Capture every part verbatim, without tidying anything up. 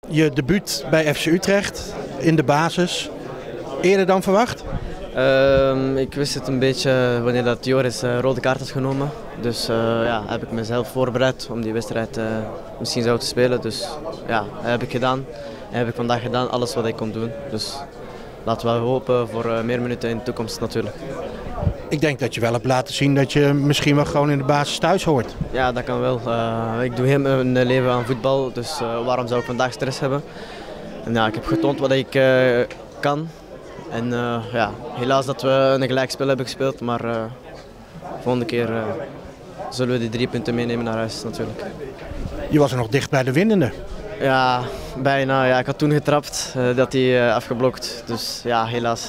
Je debuut bij F C Utrecht in de basis. Eerder dan verwacht? Uh, ik wist het een beetje wanneer dat Joris uh, rode kaart had genomen. Dus uh, ja, heb ik mezelf voorbereid om die wedstrijd uh, misschien zo te spelen. Dus ja, dat heb ik gedaan. En heb ik vandaag gedaan, alles wat ik kon doen. Dus laten we hopen voor uh, meer minuten in de toekomst natuurlijk. Ik denk dat je wel hebt laten zien dat je misschien wel gewoon in de basis thuis hoort. Ja, dat kan wel. Uh, ik doe heel mijn leven aan voetbal, dus uh, waarom zou ik vandaag stress hebben? En, ja, ik heb getoond wat ik uh, kan. En uh, ja, helaas dat we een gelijkspel hebben gespeeld, maar uh, de volgende keer uh, zullen we die drie punten meenemen naar huis natuurlijk. Je was er nog dicht bij de winnende. Ja, bijna. Ja, ik had toen getrapt, uh, dat hij uh, afgeblokt, dus ja, helaas.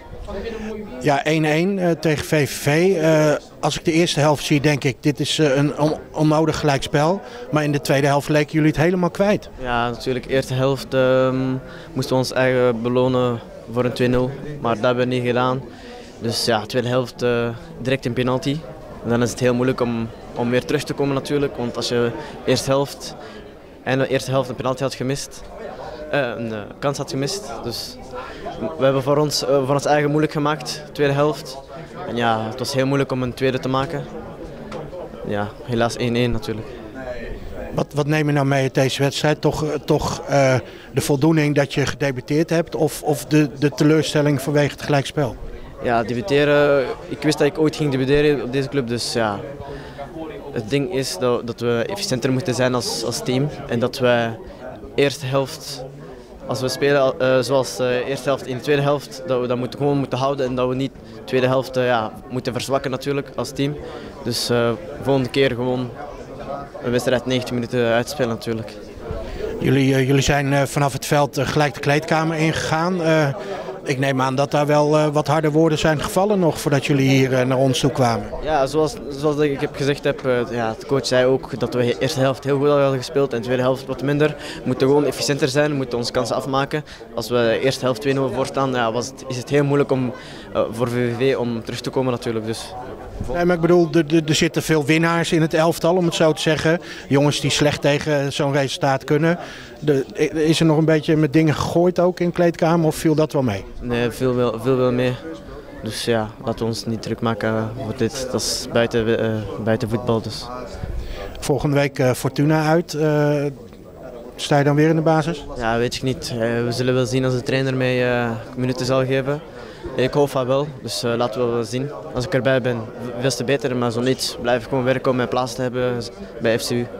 Ja, één-één uh, tegen V V V. Uh, als ik de eerste helft zie, denk ik, dit is uh, een on onnodig gelijkspel. Maar in de tweede helft leken jullie het helemaal kwijt. Ja, natuurlijk. De eerste helft uh, moesten we ons eigen belonen voor een twee nul. Maar dat hebben we niet gedaan. Dus ja, de tweede helft uh, direct een penalty. En dan is het heel moeilijk om, om weer terug te komen natuurlijk. Want als je de eerste helft en de eerste helft een penalty had gemist, uh, een uh, kans had gemist. Dus we hebben voor ons, uh, voor ons eigen moeilijk gemaakt, de tweede helft. En ja, het was heel moeilijk om een tweede te maken. Ja, helaas één-één natuurlijk. Wat, wat neem je nou mee uit deze wedstrijd? Toch, toch uh, de voldoening dat je gedebuteerd hebt of, of de, de teleurstelling vanwege het gelijkspel? Ja, debuteren. Ik wist dat ik ooit ging debuteren op deze club, dus ja. Het ding is dat, dat we efficiënter moeten zijn als, als team en dat we eerste helft, als we spelen uh, zoals de eerste helft in de tweede helft, dat we dat moeten, gewoon moeten houden en dat we niet de tweede helft uh, ja, moeten verzwakken natuurlijk als team. Dus uh, de volgende keer gewoon een wedstrijd negentig minuten uitspelen natuurlijk. Jullie, uh, jullie zijn uh, vanaf het veld uh, gelijk de kleedkamer ingegaan. Uh, ik neem aan dat daar wel uh, wat harde woorden zijn gevallen nog voordat jullie hier uh, naar ons toe kwamen. Ja, zoals, zoals ik heb gezegd heb, uh, ja, de coach zei ook dat we de eerste helft heel goed hadden gespeeld en de tweede helft wat minder. We moeten gewoon efficiënter zijn, we moeten onze kansen afmaken. Als we de eerste helft twee nul voor staan, ja, was het, is het heel moeilijk om, uh, voor V V V om terug te komen natuurlijk. Dus. Nee, maar ik bedoel, er, er zitten veel winnaars in het elftal, om het zo te zeggen. Jongens die slecht tegen zo'n resultaat kunnen. De, is er nog een beetje met dingen gegooid ook in de kleedkamer of viel dat wel mee? Nee, veel wel, veel wel mee. Dus ja, laten we ons niet druk maken voor dit. Dat is buiten, uh, buiten voetbal dus. Volgende week uh, Fortuna uit. Uh, sta je dan weer in de basis? Ja, weet ik niet. Uh, we zullen wel zien als de trainer mij uh, minuten zal geven. Ik hoop van wel, dus uh, laten we wel zien. Als ik erbij ben, veel te beter, maar zo niet. Blijf ik gewoon werken om mijn plaats te hebben bij F C U.